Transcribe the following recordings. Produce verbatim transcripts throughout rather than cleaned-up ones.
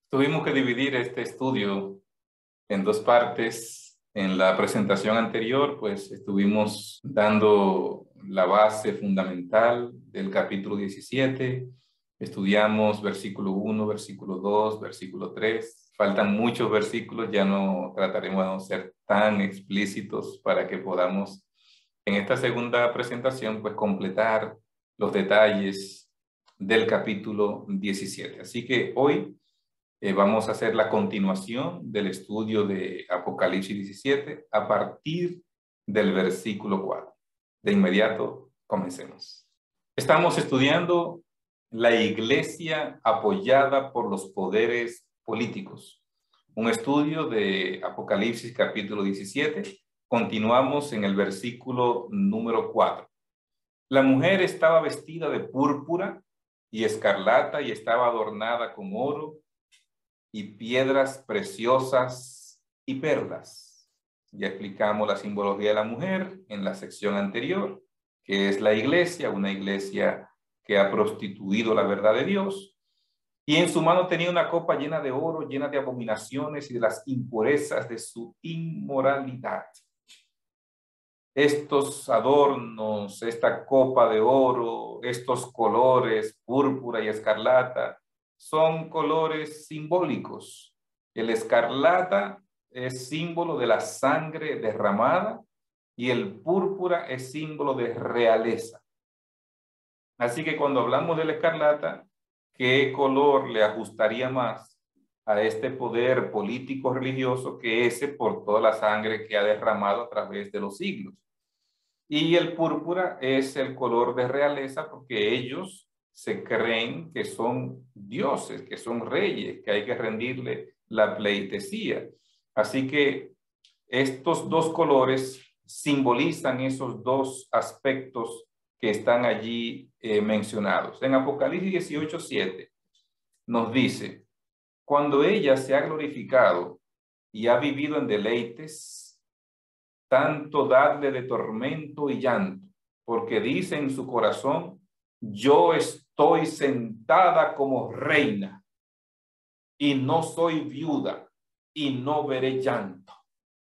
Tuvimos que dividir este estudio en dos partes. En la presentación anterior, pues estuvimos dando la base fundamental del capítulo diecisiete. Estudiamos versículo uno, versículo dos, versículo tres. Faltan muchos versículos, ya no trataremos de no ser tan explícitos para que podamos en esta segunda presentación pues completar los detalles del capítulo diecisiete. Así que hoy Eh, vamos a hacer la continuación del estudio de Apocalipsis diecisiete a partir del versículo cuatro. De inmediato, comencemos. Estamos estudiando la iglesia apoyada por los poderes políticos. Un estudio de Apocalipsis capítulo diecisiete. Continuamos en el versículo número cuatro. La mujer estaba vestida de púrpura y escarlata y estaba adornada con oro y piedras preciosas y perlas. Ya explicamos la simbología de la mujer en la sección anterior, que es la iglesia, una iglesia que ha prostituido la verdad de Dios. Y en su mano tenía una copa llena de oro, llena de abominaciones y de las impurezas de su inmoralidad. Estos adornos, esta copa de oro, estos colores, púrpura y escarlata, son colores simbólicos. El escarlata es símbolo de la sangre derramada y el púrpura es símbolo de realeza. Así que cuando hablamos del escarlata, ¿qué color le ajustaría más a este poder político religioso que ese por toda la sangre que ha derramado a través de los siglos? Y el púrpura es el color de realeza porque ellos se creen que son dioses, que son reyes, que hay que rendirle la pleitesía. Así que estos dos colores simbolizan esos dos aspectos que están allí eh, mencionados. En Apocalipsis dieciocho, siete nos dice, cuando ella se ha glorificado y ha vivido en deleites, tanto dadle de tormento y llanto, porque dice en su corazón, yo estoy sentada como reina y no soy viuda y no veré llanto.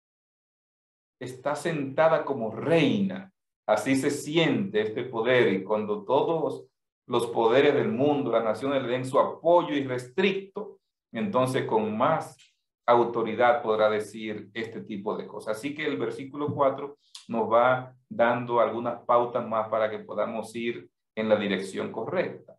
Está sentada como reina. Así se siente este poder, y cuando todos los poderes del mundo, las naciones le den su apoyo irrestricto, entonces con más autoridad podrá decir este tipo de cosas. Así que el versículo cuatro nos va dando algunas pautas más para que podamos ir en la dirección correcta.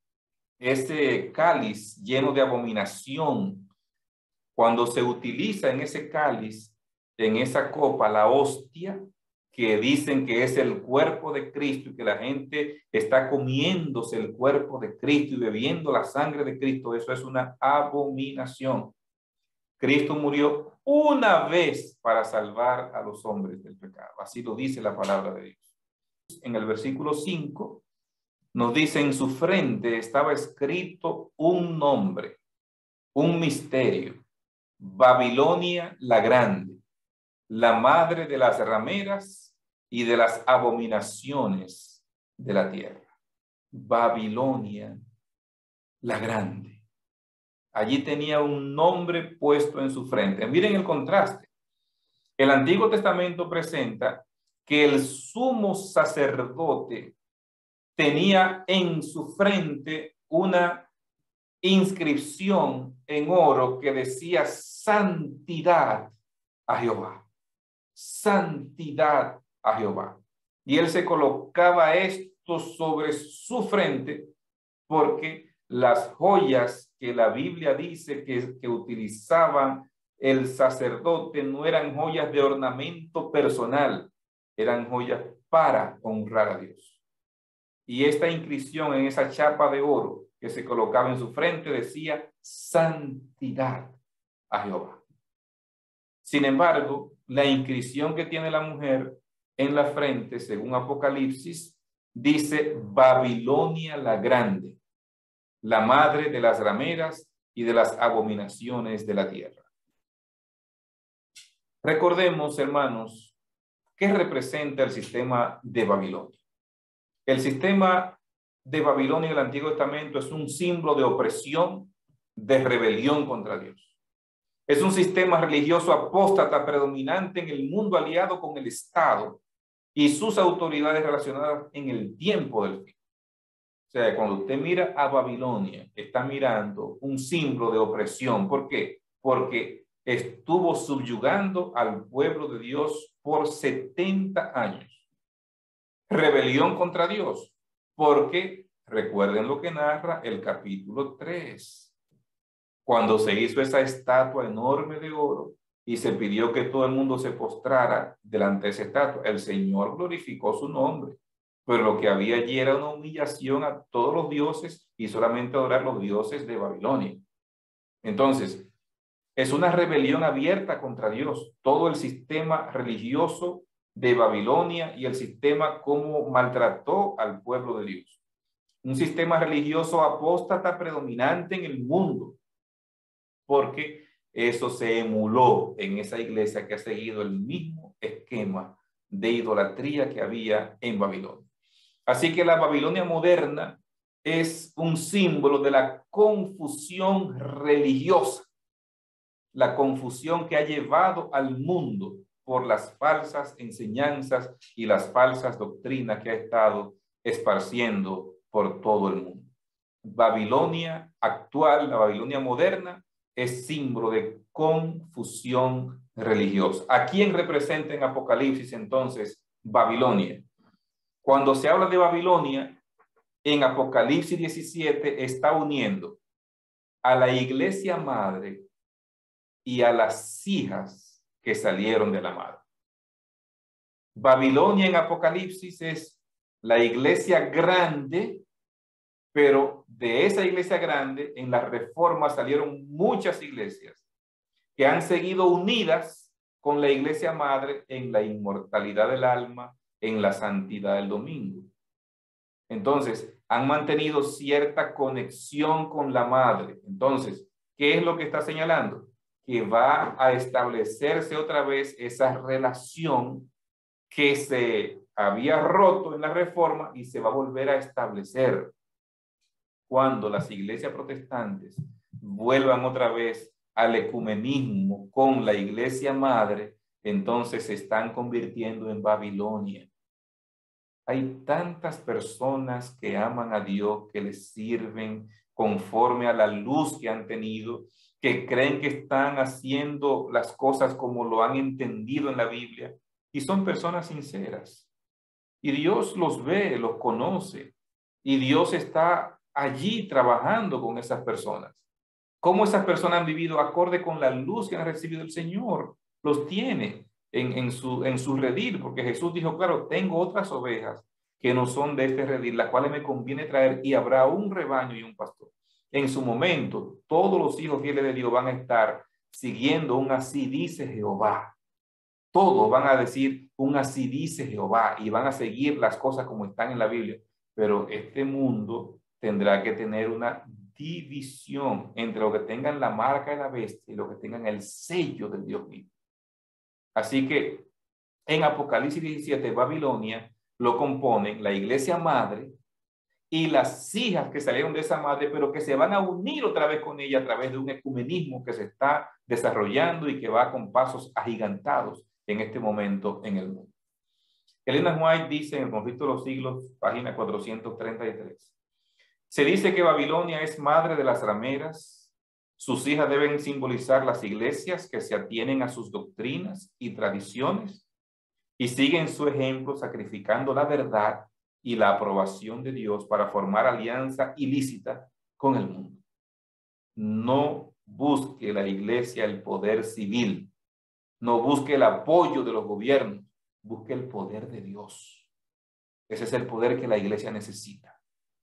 Ese cáliz lleno de abominación, cuando se utiliza en ese cáliz, en esa copa, la hostia, que dicen que es el cuerpo de Cristo y que la gente está comiéndose el cuerpo de Cristo y bebiendo la sangre de Cristo, eso es una abominación. Cristo murió una vez para salvar a los hombres del pecado. Así lo dice la palabra de Dios. En el versículo cinco nos dice, en su frente estaba escrito un nombre, un misterio, Babilonia la grande, la madre de las rameras y de las abominaciones de la tierra. Babilonia la grande. Allí tenía un nombre puesto en su frente. Miren el contraste. El Antiguo Testamento presenta que el sumo sacerdote tenía en su frente una inscripción en oro que decía santidad a Jehová. Santidad a Jehová. Y él se colocaba esto sobre su frente porque las joyas que la Biblia dice que, que utilizaban el sacerdote no eran joyas de ornamento personal, eran joyas para honrar a Dios. Y esta inscripción en esa chapa de oro que se colocaba en su frente decía santidad a Jehová. Sin embargo, la inscripción que tiene la mujer en la frente, según Apocalipsis, dice Babilonia la grande, la madre de las rameras y de las abominaciones de la tierra. Recordemos, hermanos, ¿qué representa el sistema de Babilonia? El sistema de Babilonia en el Antiguo Testamento es un símbolo de opresión, de rebelión contra Dios. Es un sistema religioso apóstata predominante en el mundo aliado con el Estado y sus autoridades relacionadas en el tiempo del fin. O sea, cuando usted mira a Babilonia, está mirando un símbolo de opresión. ¿Por qué? Porque estuvo subyugando al pueblo de Dios por setenta años. Rebelión contra Dios, porque recuerden lo que narra el capítulo tres. Cuando se hizo esa estatua enorme de oro y se pidió que todo el mundo se postrara delante de esa estatua, el Señor glorificó su nombre. Pero lo que había allí era una humillación a todos los dioses y solamente adorar los dioses de Babilonia. Entonces, es una rebelión abierta contra Dios. Todo el sistema religioso de Babilonia y el sistema como maltrató al pueblo de Dios. Un sistema religioso apóstata predominante en el mundo, porque eso se emuló en esa iglesia que ha seguido el mismo esquema de idolatría que había en Babilonia. Así que la Babilonia moderna es un símbolo de la confusión religiosa, la confusión que ha llevado al mundo por las falsas enseñanzas y las falsas doctrinas que ha estado esparciendo por todo el mundo. Babilonia actual, la Babilonia moderna, es símbolo de confusión religiosa. ¿A quién representa en Apocalipsis entonces Babilonia? Cuando se habla de Babilonia, en Apocalipsis diecisiete está uniendo a la iglesia madre y a las hijas que salieron de la madre. Babilonia en Apocalipsis es la iglesia grande, pero de esa iglesia grande, en la Reforma salieron muchas iglesias que han seguido unidas con la iglesia madre en la inmortalidad del alma, en la santidad del domingo. Entonces, han mantenido cierta conexión con la madre. Entonces, ¿qué es lo que está señalando? Que va a establecerse otra vez esa relación que se había roto en la Reforma y se va a volver a establecer cuando las iglesias protestantes vuelvan otra vez al ecumenismo con la iglesia madre. Entonces se están convirtiendo en Babilonia. Hay tantas personas que aman a Dios, que les sirven conforme a la luz que han tenido, que creen que están haciendo las cosas como lo han entendido en la Biblia, y son personas sinceras. Y Dios los ve, los conoce, y Dios está allí trabajando con esas personas. ¿Cómo esas personas han vivido acorde con la luz que han recibido el Señor? Los tiene en, en, su, en su redil, porque Jesús dijo, claro, tengo otras ovejas que no son de este redil, las cuales me conviene traer, y habrá un rebaño y un pastor. En su momento, todos los hijos fieles de Dios van a estar siguiendo un así dice Jehová. Todos van a decir un así dice Jehová y van a seguir las cosas como están en la Biblia. Pero este mundo tendrá que tener una división entre los que tengan la marca de la bestia y los que tengan el sello del Dios vivo. Así que en Apocalipsis diecisiete, Babilonia lo componen la iglesia madre y las hijas que salieron de esa madre, pero que se van a unir otra vez con ella a través de un ecumenismo que se está desarrollando y que va con pasos agigantados en este momento en el mundo. Elena White dice en el Conflicto de los Siglos, página cuatrocientos treinta y tres, se dice que Babilonia es madre de las rameras. Sus hijas deben simbolizar las iglesias que se atienen a sus doctrinas y tradiciones y siguen su ejemplo sacrificando la verdad y la aprobación de Dios para formar alianza ilícita con el mundo. No busque la iglesia el poder civil, no busque el apoyo de los gobiernos, busque el poder de Dios. Ese es el poder que la iglesia necesita.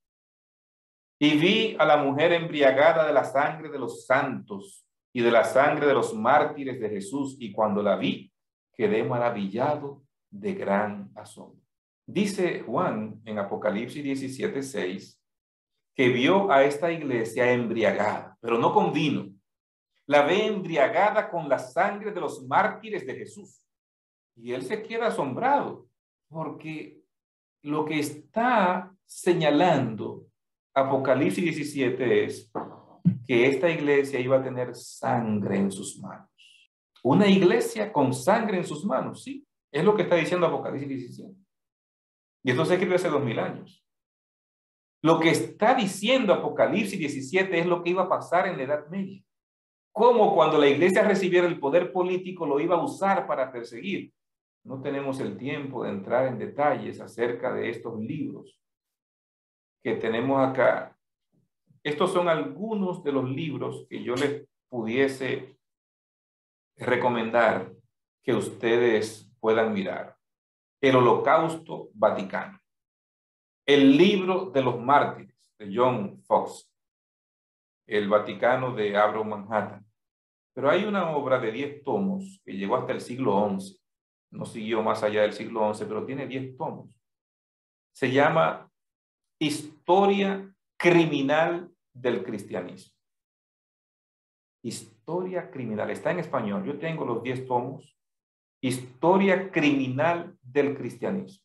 Y vi a la mujer embriagada de la sangre de los santos y de la sangre de los mártires de Jesús, y cuando la vi, quedé maravillado de gran asombro. Dice Juan en Apocalipsis diecisiete, seis, que vio a esta iglesia embriagada, pero no con vino. La ve embriagada con la sangre de los mártires de Jesús. Y él se queda asombrado, porque lo que está señalando Apocalipsis diecisiete es que esta iglesia iba a tener sangre en sus manos. Una iglesia con sangre en sus manos, sí. Es lo que está diciendo Apocalipsis diecisiete. Y esto se escribió hace dos mil años. Lo que está diciendo Apocalipsis diecisiete es lo que iba a pasar en la Edad Media. Cómo cuando la iglesia recibiera el poder político lo iba a usar para perseguir. No tenemos el tiempo de entrar en detalles acerca de estos libros que tenemos acá. Estos son algunos de los libros que yo les pudiese recomendar que ustedes puedan mirar. El Holocausto Vaticano. El libro de los mártires de John Fox. El Vaticano de Abram Manhattan. Pero hay una obra de diez tomos que llegó hasta el siglo once. No siguió más allá del siglo once, pero tiene diez tomos. Se llama Historia Criminal del Cristianismo. Historia Criminal. Está en español. Yo tengo los diez tomos. Historia Criminal del Cristianismo.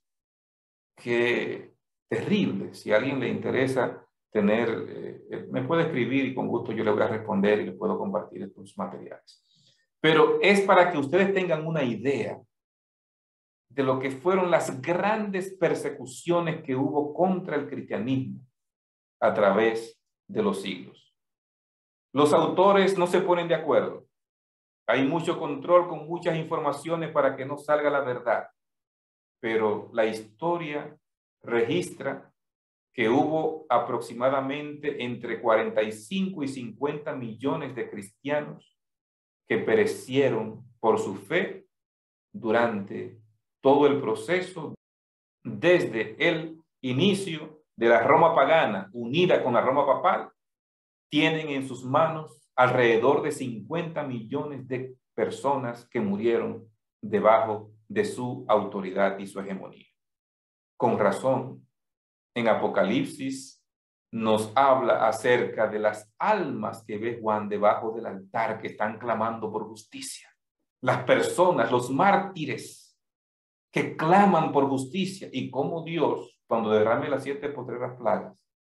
Qué terrible. Si a alguien le interesa tener, eh, me puede escribir y con gusto yo le voy a responder y le puedo compartir estos materiales. Pero es para que ustedes tengan una idea de lo que fueron las grandes persecuciones que hubo contra el cristianismo a través de los siglos. Los autores no se ponen de acuerdo. Hay mucho control con muchas informaciones para que no salga la verdad. Pero la historia registra que hubo aproximadamente entre cuarenta y cinco y cincuenta millones de cristianos que perecieron por su fe durante todo el proceso, desde el inicio de la Roma pagana unida con la Roma papal. Tienen en sus manos alrededor de cincuenta millones de personas que murieron debajo de su autoridad y su hegemonía. Con razón, en Apocalipsis nos habla acerca de las almas que ve Juan debajo del altar que están clamando por justicia. Las personas, los mártires que claman por justicia, y cómo Dios, cuando derrame las siete postreras plagas,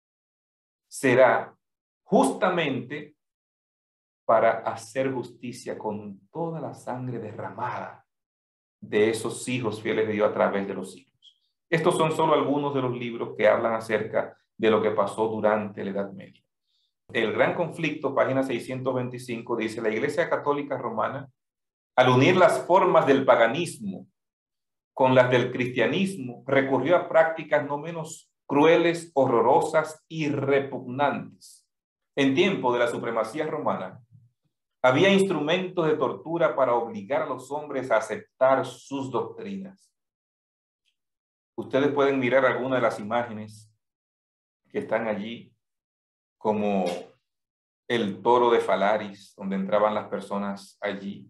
será justamente para hacer justicia con toda la sangre derramada de esos hijos fieles de Dios a través de los siglos. Estos son solo algunos de los libros que hablan acerca de lo que pasó durante la Edad Media. El Gran Conflicto, página seiscientos veinticinco, dice: la Iglesia Católica Romana, al unir las formas del paganismo con las del cristianismo, recurrió a prácticas no menos crueles, horrorosas y repugnantes. En tiempo de la supremacía romana, había instrumentos de tortura para obligar a los hombres a aceptar sus doctrinas. Ustedes pueden mirar algunas de las imágenes que están allí, como el toro de Falaris, donde entraban las personas allí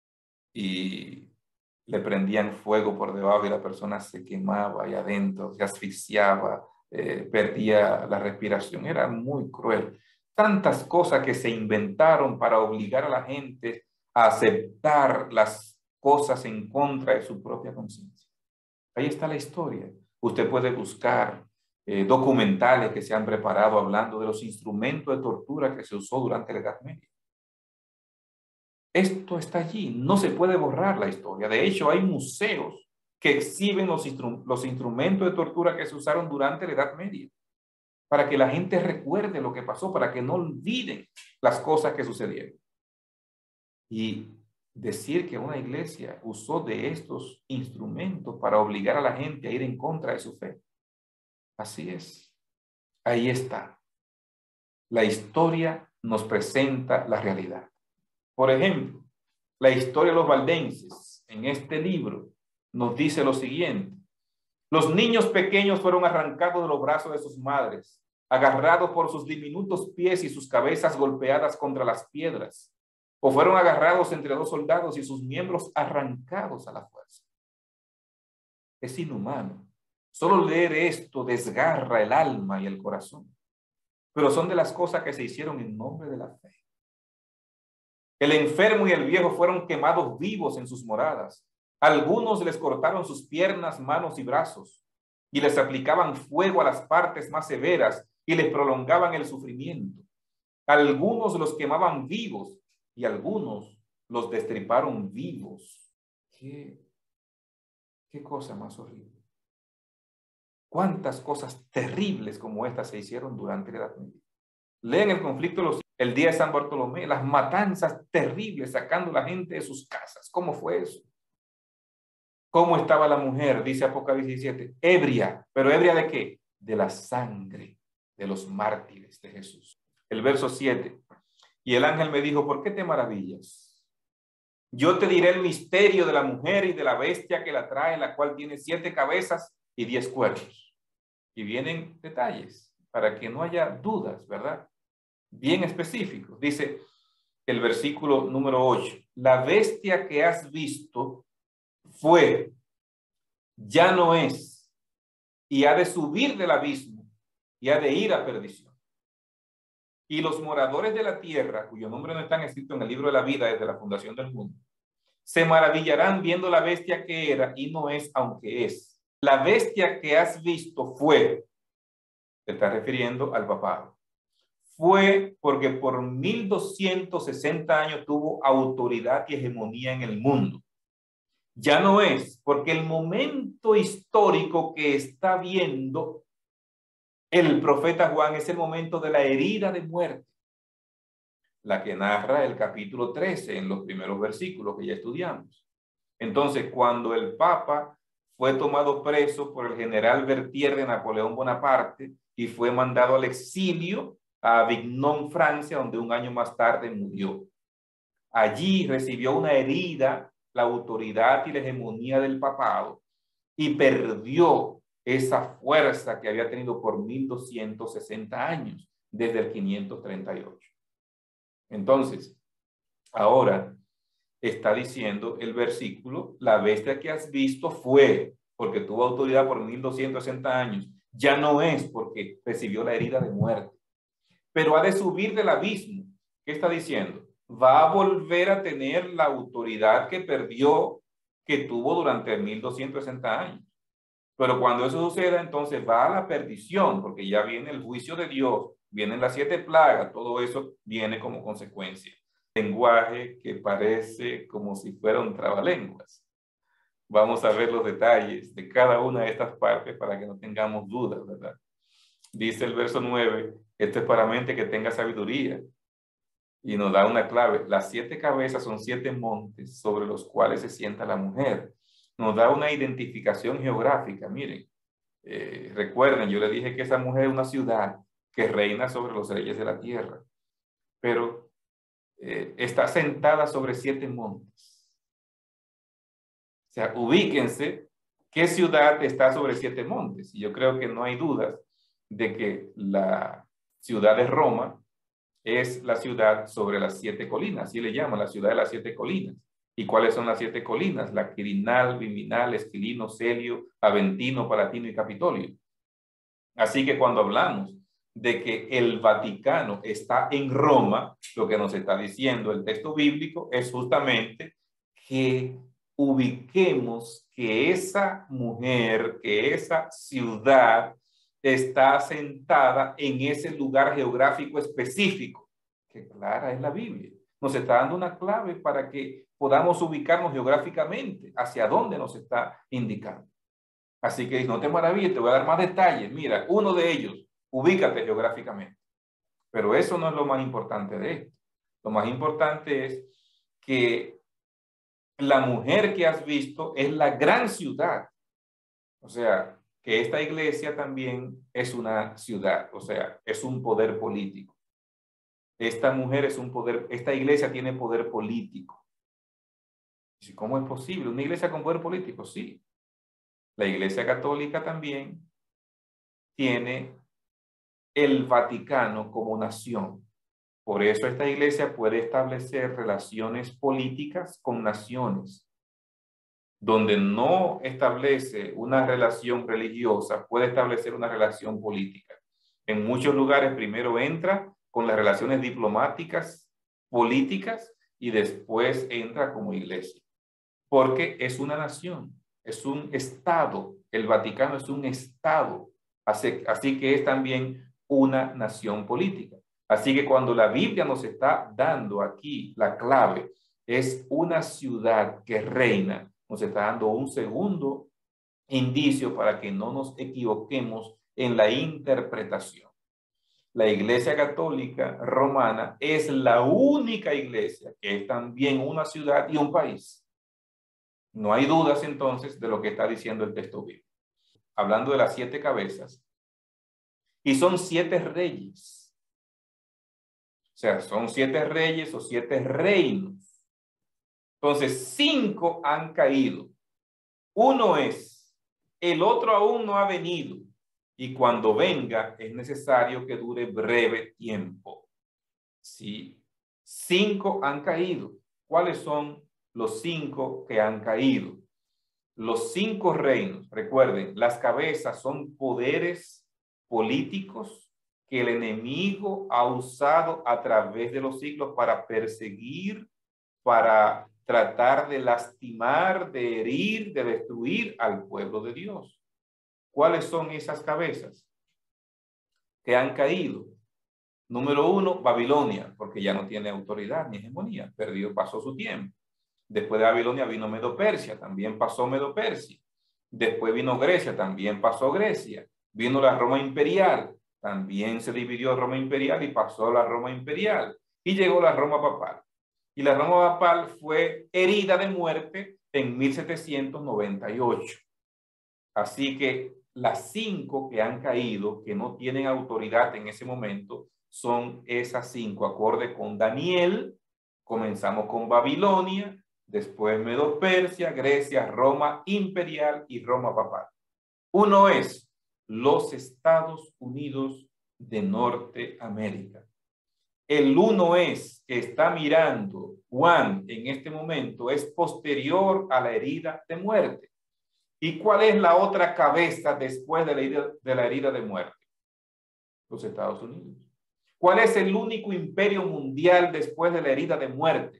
y le prendían fuego por debajo y la persona se quemaba ahí adentro, se asfixiaba, eh, perdía la respiración. Era muy cruel. Tantas cosas que se inventaron para obligar a la gente a aceptar las cosas en contra de su propia conciencia. Ahí está la historia. Usted puede buscar eh, documentales que se han preparado hablando de los instrumentos de tortura que se usó durante la Edad Media. Esto está allí, no se puede borrar la historia. De hecho, hay museos que exhiben los, instru los instrumentos de tortura que se usaron durante la Edad Media, para que la gente recuerde lo que pasó, para que no olviden las cosas que sucedieron. Y decir que una iglesia usó de estos instrumentos para obligar a la gente a ir en contra de su fe. Así es. Ahí está. La historia nos presenta la realidad. Por ejemplo, la historia de los valdenses en este libro nos dice lo siguiente: los niños pequeños fueron arrancados de los brazos de sus madres, agarrados por sus diminutos pies y sus cabezas golpeadas contra las piedras, o fueron agarrados entre dos soldados y sus miembros arrancados a la fuerza. Es inhumano. Solo leer esto desgarra el alma y el corazón. Pero son de las cosas que se hicieron en nombre de la fe. El enfermo y el viejo fueron quemados vivos en sus moradas. Algunos les cortaron sus piernas, manos y brazos, y les aplicaban fuego a las partes más severas y les prolongaban el sufrimiento. Algunos los quemaban vivos y algunos los destriparon vivos. ¿Qué, qué cosa más horrible? ¿Cuántas cosas terribles como estas se hicieron durante la Edad Media? Leen el conflicto de los, el día de San Bartolomé, las matanzas terribles sacando a la gente de sus casas. ¿Cómo fue eso? ¿Cómo estaba la mujer? Dice Apocalipsis diecisiete, ebria. ¿Pero ebria de qué? De la sangre de los mártires de Jesús. El verso siete. Y el ángel me dijo, ¿por qué te maravillas? Yo te diré el misterio de la mujer y de la bestia que la trae, la cual tiene siete cabezas y diez cuernos. Y vienen detalles para que no haya dudas, ¿verdad? Bien específicos. Dice el versículo número ocho. La bestia que has visto fue, ya no es, y ha de subir del abismo y ha de ir a perdición. Y los moradores de la tierra, cuyo nombre no están escritos en el libro de la vida desde la fundación del mundo, se maravillarán viendo la bestia que era y no es, aunque es. La bestia que has visto fue, se está refiriendo al papado, fue porque por mil doscientos sesenta años tuvo autoridad y hegemonía en el mundo. Ya no es, porque el momento histórico que está viendo el profeta Juan es el momento de la herida de muerte, la que narra el capítulo trece en los primeros versículos que ya estudiamos. Entonces, cuando el Papa fue tomado preso por el general Berthier de Napoleón Bonaparte y fue mandado al exilio a Avignon, Francia, donde un año más tarde murió. Allí recibió una herida la autoridad y la hegemonía del papado y perdió esa fuerza que había tenido por mil doscientos sesenta años, desde el quinientos treinta y ocho. Entonces, ahora está diciendo el versículo, la bestia que has visto fue porque tuvo autoridad por mil doscientos sesenta años, ya no es porque recibió la herida de muerte, pero ha de subir del abismo. ¿Qué está diciendo? Va a volver a tener la autoridad que perdió, que tuvo durante mil doscientos sesenta años. Pero cuando eso suceda, entonces va a la perdición, porque ya viene el juicio de Dios, vienen las siete plagas, todo eso viene como consecuencia. Lenguaje que parece como si fuera un trabalenguas. Vamos a ver los detalles de cada una de estas partes para que no tengamos dudas, ¿verdad? Dice el verso nueve, esto es para mente que tenga sabiduría. Y nos da una clave. Las siete cabezas son siete montes sobre los cuales se sienta la mujer. Nos da una identificación geográfica. Miren, eh, recuerden, yo le dije que esa mujer es una ciudad que reina sobre los reyes de la tierra, pero eh, está sentada sobre siete montes. O sea, ubíquense qué ciudad está sobre siete montes. Y yo creo que no hay dudas de que la ciudad de Roma es la ciudad sobre las siete colinas, así le llaman, la ciudad de las siete colinas. ¿Y cuáles son las siete colinas? La Quirinal, Viminal, Esquilino, Celio, Aventino, Palatino y Capitolio. Así que cuando hablamos de que el Vaticano está en Roma, lo que nos está diciendo el texto bíblico es justamente que ubiquemos que esa mujer, que esa ciudad está asentada en ese lugar geográfico específico, que clara es la Biblia. Nos está dando una clave para que podamos ubicarnos geográficamente hacia dónde nos está indicando. Así que no te maravilles, te voy a dar más detalles. Mira, uno de ellos, ubícate geográficamente. Pero eso no es lo más importante de esto. Lo más importante es que la mujer que has visto es la gran ciudad. O sea, que esta iglesia también es una ciudad, o sea, es un poder político. Esta mujer es un poder, esta iglesia tiene poder político. ¿Cómo es posible? ¿Una iglesia con poder político? Sí. La iglesia católica también tiene el Vaticano como nación. Por eso esta iglesia puede establecer relaciones políticas con naciones. Donde no establece una relación religiosa, puede establecer una relación política. En muchos lugares primero entra con las relaciones diplomáticas, políticas, y después entra como iglesia. Porque es una nación, es un estado. El Vaticano es un estado, así, así que es también una nación política. Así que cuando la Biblia nos está dando aquí la clave, es una ciudad que reina, nos está dando un segundo indicio para que no nos equivoquemos en la interpretación. La Iglesia Católica Romana es la única iglesia que es también una ciudad y un país. No hay dudas entonces de lo que está diciendo el texto bíblico. Hablando de las siete cabezas, y son siete reyes. O sea, son siete reyes o siete reinos. Entonces, cinco han caído. Uno es, el otro aún no ha venido. Y cuando venga, es necesario que dure breve tiempo. Sí, cinco han caído. ¿Cuáles son los cinco que han caído? Los cinco reinos, recuerden, las cabezas son poderes políticos que el enemigo ha usado a través de los siglos para perseguir, para tratar de lastimar, de herir, de destruir al pueblo de Dios. ¿Cuáles son esas cabezas que han caído? Número uno, Babilonia, porque ya no tiene autoridad ni hegemonía, perdió, pasó su tiempo. Después de Babilonia vino Medo-Persia, también pasó Medo-Persia. Después vino Grecia, también pasó Grecia. Vino la Roma imperial, también se dividió Roma imperial y pasó la Roma imperial. Y llegó la Roma papal. Y la Roma papal fue herida de muerte en mil setecientos noventa y ocho. Así que las cinco que han caído, que no tienen autoridad en ese momento, son esas cinco, acorde con Daniel. Comenzamos con Babilonia, después Medo-Persia, Grecia, Roma imperial y Roma papal. Uno es los Estados Unidos de Norteamérica. El uno es que está mirando Juan en este momento, es posterior a la herida de muerte. ¿Y cuál es la otra cabeza después de la herida de, la herida de muerte? Los Estados Unidos. ¿Cuál es el único imperio mundial después de la herida de muerte?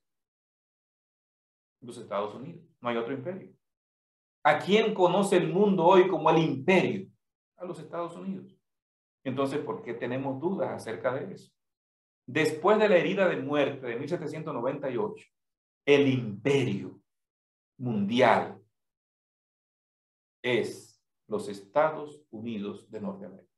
Los Estados Unidos. No hay otro imperio. ¿A quién conoce el mundo hoy como el imperio? A los Estados Unidos. Entonces, ¿por qué tenemos dudas acerca de eso? Después de la herida de muerte de mil setecientos noventa y ocho, el imperio mundial es los Estados Unidos de Norteamérica.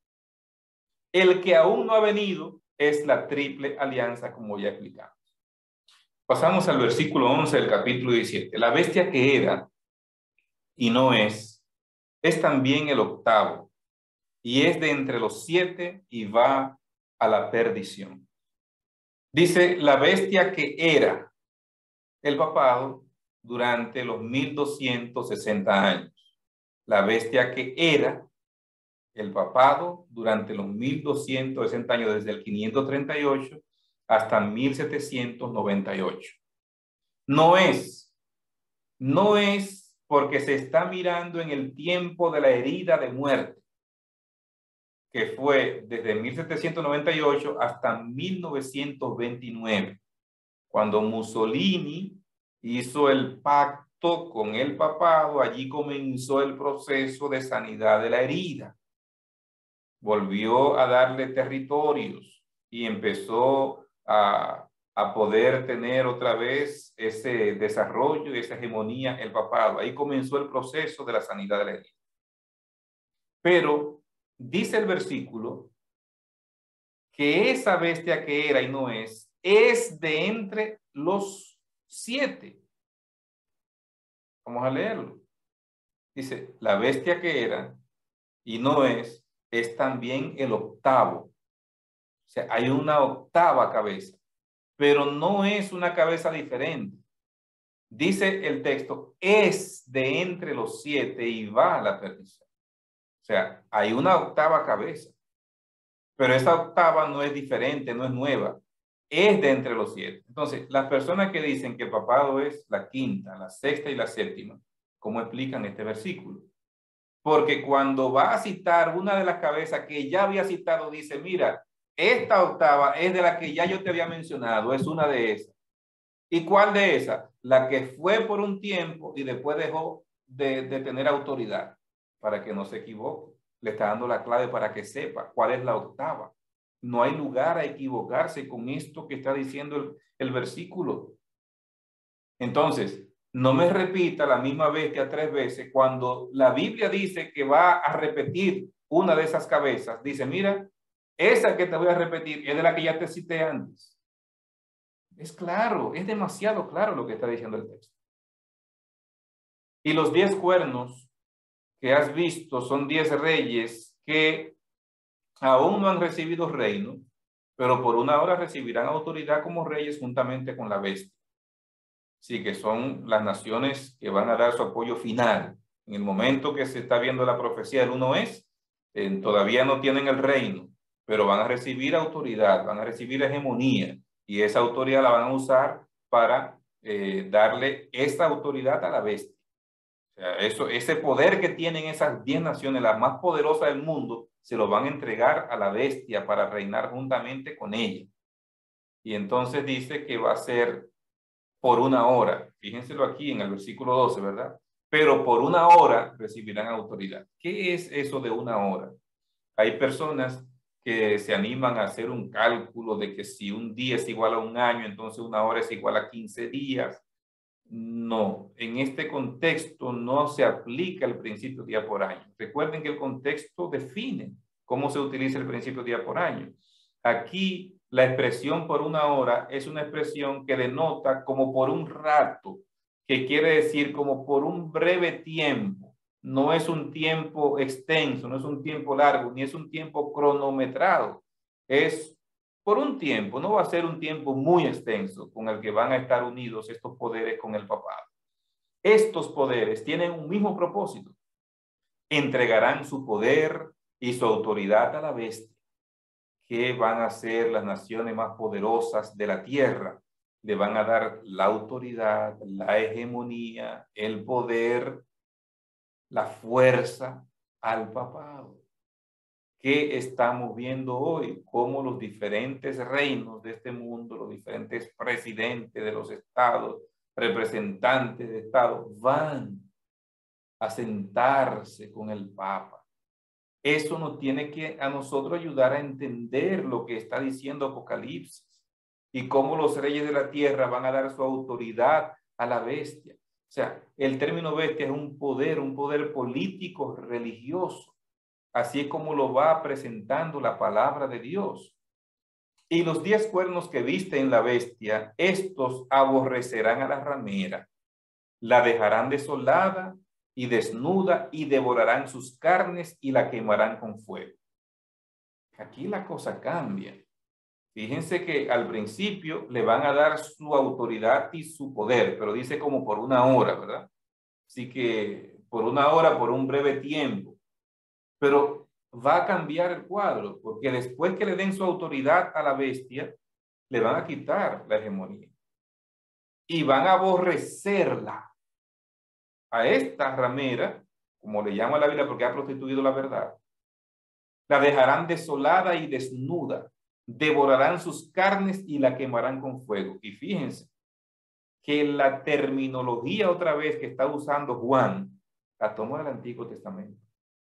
El que aún no ha venido es la triple alianza, como ya explicamos. Pasamos al versículo once del capítulo diecisiete. La bestia que era y no es, es también el octavo, y es de entre los siete y va a la perdición. Dice la bestia que era el papado durante los mil doscientos sesenta años. La bestia que era el papado durante los mil doscientos sesenta años, desde el quinientos treinta y ocho hasta mil setecientos noventa y ocho. No es, no es porque se está mirando en el tiempo de la herida de muerte, que fue desde mil setecientos noventa y ocho hasta mil novecientos veintinueve, cuando Mussolini hizo el pacto con el papado. Allí comenzó el proceso de sanidad de la herida. Volvió a darle territorios y empezó a, a poder tener otra vez ese desarrollo y esa hegemonía el papado. Ahí comenzó el proceso de la sanidad de la herida. Pero dice el versículo que esa bestia que era y no es, es de entre los siete. Vamos a leerlo. Dice, la bestia que era y no es, es también el octavo. O sea, hay una octava cabeza, pero no es una cabeza diferente. Dice el texto, es de entre los siete y va a la perdición. O sea, hay una octava cabeza, pero esa octava no es diferente, no es nueva, es de entre los siete. Entonces, las personas que dicen que el papado es la quinta, la sexta y la séptima, ¿cómo explican este versículo? Porque cuando va a citar una de las cabezas que ya había citado, dice, mira, esta octava es de la que ya yo te había mencionado, es una de esas. ¿Y cuál de esas? La que fue por un tiempo y después dejó de, de tener autoridad, para que no se equivoque. Le está dando la clave para que sepa cuál es la octava. No hay lugar a equivocarse con esto que está diciendo el, el versículo. Entonces, no me repita la misma bestia tres veces cuando la Biblia dice que va a repetir una de esas cabezas. Dice, mira, esa que te voy a repetir es de la que ya te cité antes. Es claro, es demasiado claro lo que está diciendo el texto. Y los diez cuernos que has visto son diez reyes que aún no han recibido reino, pero por una hora recibirán autoridad como reyes juntamente con la bestia. Sí, que son las naciones que van a dar su apoyo final. En el momento que se está viendo la profecía del uno es, eh, todavía no tienen el reino, pero van a recibir autoridad, van a recibir hegemonía, y esa autoridad la van a usar para eh, darle esta autoridad a la bestia. O sea, eso, ese poder que tienen esas diez naciones, las más poderosas del mundo, se lo van a entregar a la bestia para reinar juntamente con ella. Y entonces dice que va a ser por una hora. Fíjenselo aquí en el versículo doce, ¿verdad? Pero por una hora recibirán autoridad. ¿Qué es eso de una hora? Hay personas que se animan a hacer un cálculo de que si un día es igual a un año, entonces una hora es igual a quince días. No, en este contexto no se aplica el principio día por año. Recuerden que el contexto define cómo se utiliza el principio día por año. Aquí la expresión por una hora es una expresión que denota como por un rato, que quiere decir como por un breve tiempo. No es un tiempo extenso, no es un tiempo largo, ni es un tiempo cronometrado. Es por un tiempo, no va a ser un tiempo muy extenso con el que van a estar unidos estos poderes con el papado. Estos poderes tienen un mismo propósito. Entregarán su poder y su autoridad a la bestia, que van a ser las naciones más poderosas de la tierra. Le van a dar la autoridad, la hegemonía, el poder, la fuerza al papado. ¿Qué estamos viendo hoy? Cómo los diferentes reinos de este mundo, los diferentes presidentes de los estados, representantes de estados, van a sentarse con el Papa. Eso nos tiene que a nosotros ayudar a entender lo que está diciendo Apocalipsis y cómo los reyes de la tierra van a dar su autoridad a la bestia. O sea, el término bestia es un poder, un poder político religioso. Así es como lo va presentando la palabra de Dios. Y los diez cuernos que viste en la bestia, estos aborrecerán a la ramera, la dejarán desolada y desnuda y devorarán sus carnes y la quemarán con fuego. Aquí la cosa cambia. Fíjense que al principio le van a dar su autoridad y su poder, pero dice como por una hora, ¿verdad? Así que por una hora, por un breve tiempo. Pero va a cambiar el cuadro, porque después que le den su autoridad a la bestia, le van a quitar la hegemonía. Y van a aborrecerla. A esta ramera, como le llama la Biblia porque ha prostituido la verdad, la dejarán desolada y desnuda, devorarán sus carnes y la quemarán con fuego. Y fíjense que la terminología otra vez que está usando Juan, la toma del Antiguo Testamento.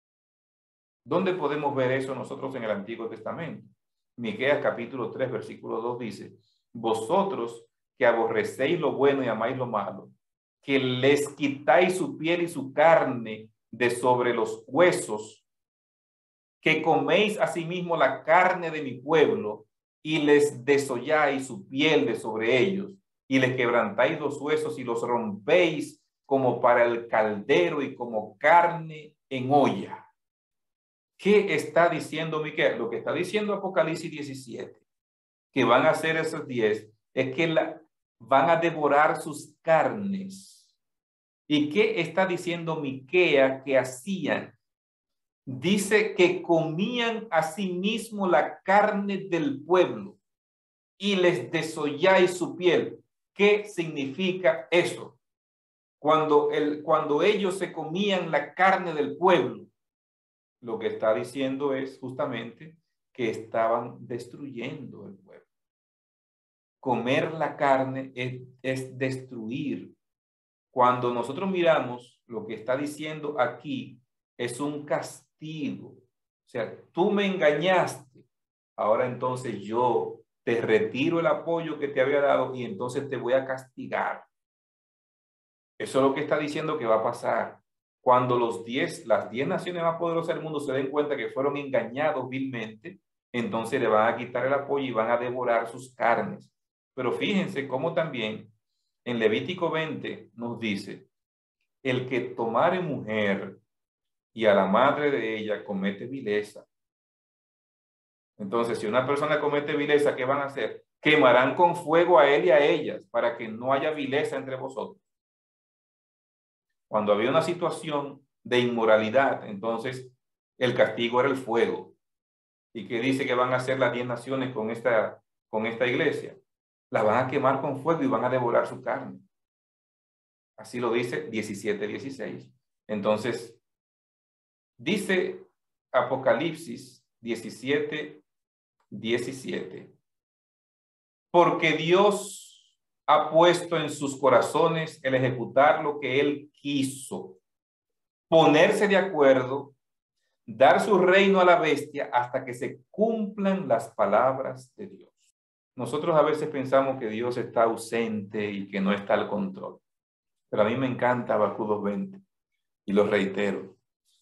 ¿Dónde podemos ver eso nosotros en el Antiguo Testamento? Miqueas capítulo tres, versículo dos dice, vosotros que aborrecéis lo bueno y amáis lo malo, que les quitáis su piel y su carne de sobre los huesos, que coméis asimismo la carne de mi pueblo y les desolláis su piel de sobre ellos y les quebrantáis los huesos y los rompéis como para el caldero y como carne en olla. ¿Qué está diciendo Miqueas? Lo que está diciendo Apocalipsis diecisiete, que van a hacer esos diez, es que la, van a devorar sus carnes. ¿Y qué está diciendo Miqueas que hacían? Dice que comían a sí mismo la carne del pueblo y les desolláis su piel. ¿Qué significa eso? Cuando, el, cuando ellos se comían la carne del pueblo, lo que está diciendo es justamente que estaban destruyendo el pueblo. Comer la carne es, es destruir. Cuando nosotros miramos lo que está diciendo aquí, es un castigo. O sea, tú me engañaste, ahora entonces yo te retiro el apoyo que te había dado y entonces te voy a castigar. Eso es lo que está diciendo que va a pasar. Cuando los diez, las diez naciones más poderosas del mundo se den cuenta que fueron engañados vilmente, entonces le van a quitar el apoyo y van a devorar sus carnes. Pero fíjense cómo también en Levítico veinte nos dice, el que tomare mujer y a la madre de ella comete vileza. Entonces, si una persona comete vileza, ¿qué van a hacer? Quemarán con fuego a él y a ellas para que no haya vileza entre vosotros. Cuando había una situación de inmoralidad, entonces el castigo era el fuego. ¿Y qué dice que van a hacer las diez naciones con esta, con esta iglesia? La van a quemar con fuego y van a devorar su carne. Así lo dice diecisiete dieciséis. Entonces, dice Apocalipsis diecisiete diecisiete. Porque Dios ha puesto en sus corazones el ejecutar lo que Él quiso, ponerse de acuerdo, dar su reino a la bestia hasta que se cumplan las palabras de Dios. Nosotros a veces pensamos que Dios está ausente y que no está al control. Pero a mí me encanta Habacuc dos veinte y lo reitero.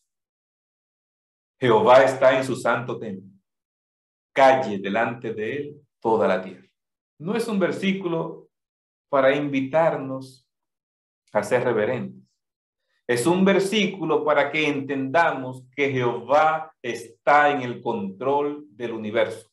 Jehová está en su santo templo. Calle delante de él toda la tierra. No es un versículo para invitarnos a ser reverentes. Es un versículo para que entendamos que Jehová está en el control del universo.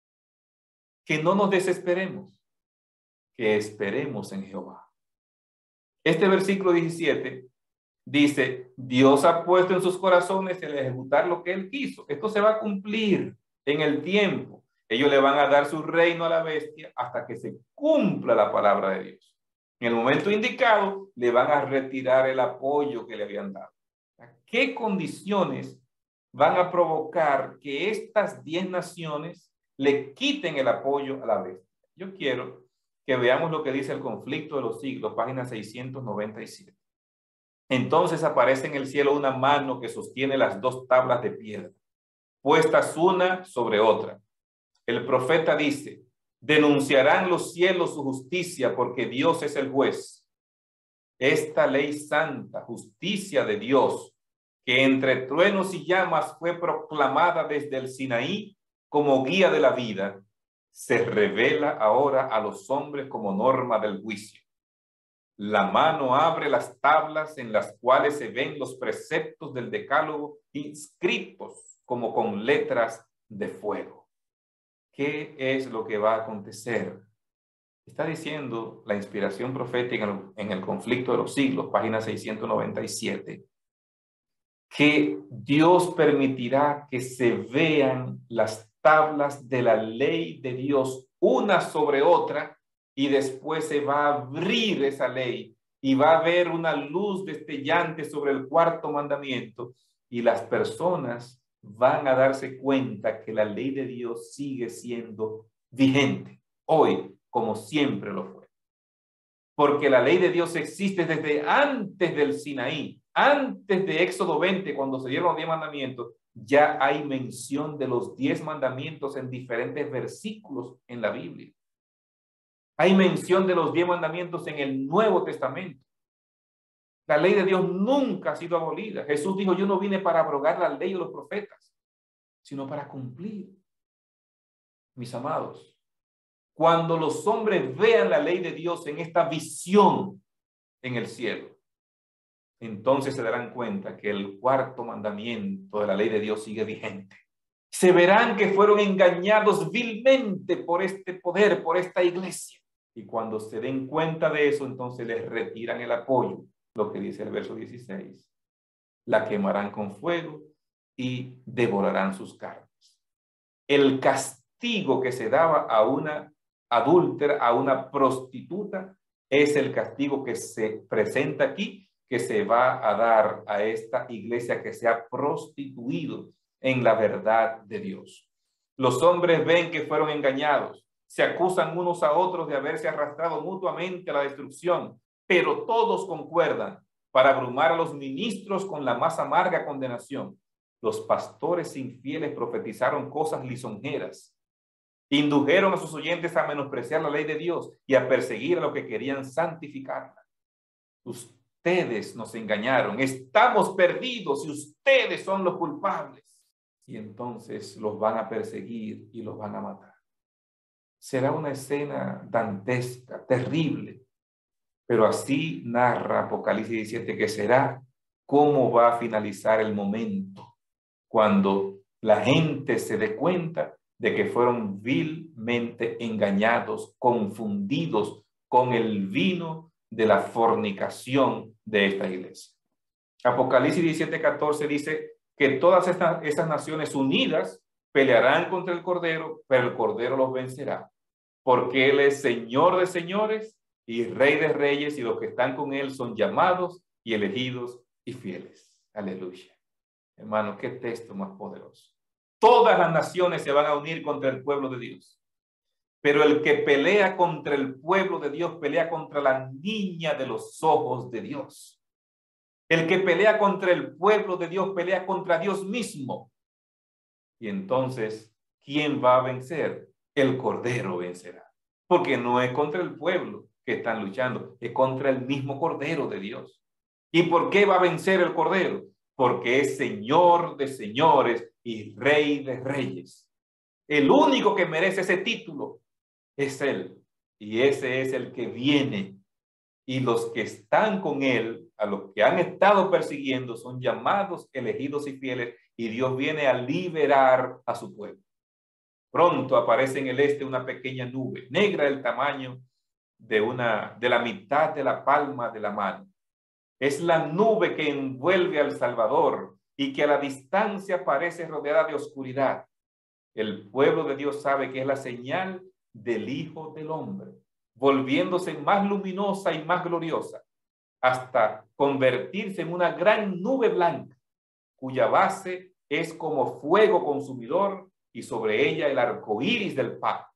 Que no nos desesperemos, que esperemos en Jehová. Este versículo diecisiete dice, Dios ha puesto en sus corazones el ejecutar lo que Él quiso. Esto se va a cumplir en el tiempo. Ellos le van a dar su reino a la bestia hasta que se cumpla la palabra de Dios. En el momento indicado, le van a retirar el apoyo que le habían dado. ¿Qué condiciones van a provocar que estas diez naciones le quiten el apoyo a la bestia? Yo quiero que veamos lo que dice el conflicto de los siglos, página seiscientos noventa y siete. Entonces aparece en el cielo una mano que sostiene las dos tablas de piedra, puestas una sobre otra. El profeta dice, denunciarán los cielos su justicia porque Dios es el juez. Esta ley santa, justicia de Dios, que entre truenos y llamas fue proclamada desde el Sinaí como guía de la vida, se revela ahora a los hombres como norma del juicio. La mano abre las tablas en las cuales se ven los preceptos del decálogo inscritos como con letras de fuego. ¿Qué es lo que va a acontecer? Está diciendo la inspiración profética en el, en el conflicto de los siglos, página seiscientos noventa y siete, que Dios permitirá que se vean las tablas de la ley de Dios una sobre otra y después se va a abrir esa ley y va a haber una luz destellante sobre el cuarto mandamiento y las personas van a darse cuenta que la ley de Dios sigue siendo vigente hoy como siempre lo fue. Porque la ley de Dios existe desde antes del Sinaí, antes de Éxodo veinte, cuando se dieron los diez mandamientos, ya hay mención de los diez mandamientos en diferentes versículos en la Biblia. Hay mención de los diez mandamientos en el Nuevo Testamento. La ley de Dios nunca ha sido abolida. Jesús dijo, yo no vine para abrogar la ley de los profetas, sino para cumplir. Mis amados, cuando los hombres vean la ley de Dios en esta visión en el cielo, entonces se darán cuenta que el cuarto mandamiento de la ley de Dios sigue vigente. Se verán que fueron engañados vilmente por este poder, por esta iglesia. Y cuando se den cuenta de eso, entonces les retiran el apoyo, lo que dice el verso dieciséis. La quemarán con fuego y devorarán sus carnes. El castigo que se daba a una adúltera, a una prostituta, es el castigo que se presenta aquí, que se va a dar a esta iglesia que se ha prostituido en la verdad de Dios. Los hombres ven que fueron engañados, se acusan unos a otros de haberse arrastrado mutuamente a la destrucción, pero todos concuerdan para abrumar a los ministros con la más amarga condenación. Los pastores infieles profetizaron cosas lisonjeras Indujeron a sus oyentes a menospreciar la ley de Dios y a perseguir a los que querían santificarla. Ustedes nos engañaron, estamos perdidos y ustedes son los culpables. Y entonces los van a perseguir y los van a matar. Será una escena dantesca, terrible, pero así narra Apocalipsis diecisiete que será cómo va a finalizar el momento cuando la gente se dé cuenta de que fueron vilmente engañados, confundidos con el vino de la fornicación de esta iglesia. Apocalipsis diecisiete, catorce dice que todas estas, estas naciones unidas pelearán contra el Cordero, pero el Cordero los vencerá, porque Él es Señor de señores y Rey de reyes, y los que están con Él son llamados y elegidos y fieles. Aleluya. Hermano, qué texto más poderoso. Todas las naciones se van a unir contra el pueblo de Dios. Pero el que pelea contra el pueblo de Dios, pelea contra la niña de los ojos de Dios. El que pelea contra el pueblo de Dios, pelea contra Dios mismo. Y entonces, ¿quién va a vencer? El Cordero vencerá. Porque no es contra el pueblo que están luchando, es contra el mismo Cordero de Dios. ¿Y por qué va a vencer el Cordero? Porque es Señor de señores y Rey de reyes. El único que merece ese título es Él. Y ese es el que viene. Y los que están con Él, a los que han estado persiguiendo, son llamados, elegidos y fieles. Y Dios viene a liberar a su pueblo. Pronto aparece en el este una pequeña nube, negra del tamaño de, una, de la mitad de la palma de la mano. Es la nube que envuelve al Salvador y que a la distancia parece rodeada de oscuridad. El pueblo de Dios sabe que es la señal del Hijo del Hombre, volviéndose más luminosa y más gloriosa, hasta convertirse en una gran nube blanca, cuya base es como fuego consumidor y sobre ella el arco iris del pacto.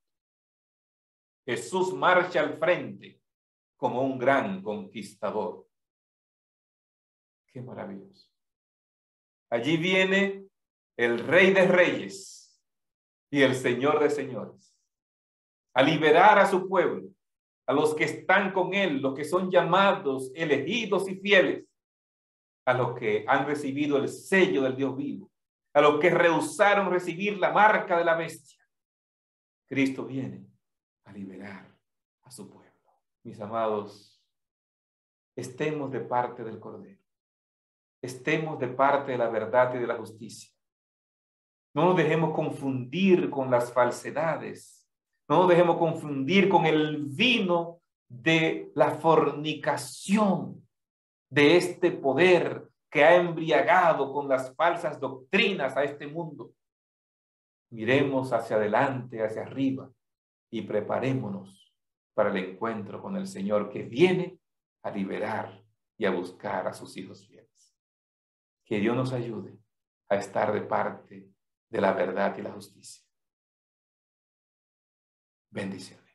Jesús marcha al frente como un gran conquistador. Qué maravilloso. Allí viene el Rey de Reyes y el Señor de Señores a liberar a su pueblo, a los que están con Él, los que son llamados, elegidos y fieles, a los que han recibido el sello del Dios vivo, a los que rehusaron recibir la marca de la bestia. Cristo viene a liberar a su pueblo. Mis amados, estemos de parte del Cordero. Estemos de parte de la verdad y de la justicia. No nos dejemos confundir con las falsedades. No nos dejemos confundir con el vino de la fornicación de este poder que ha embriagado con las falsas doctrinas a este mundo. Miremos hacia adelante, hacia arriba y preparémonos para el encuentro con el Señor que viene a liberar y a buscar a sus hijos fieles. Que Dios nos ayude a estar de parte de la verdad y la justicia. Bendiciones.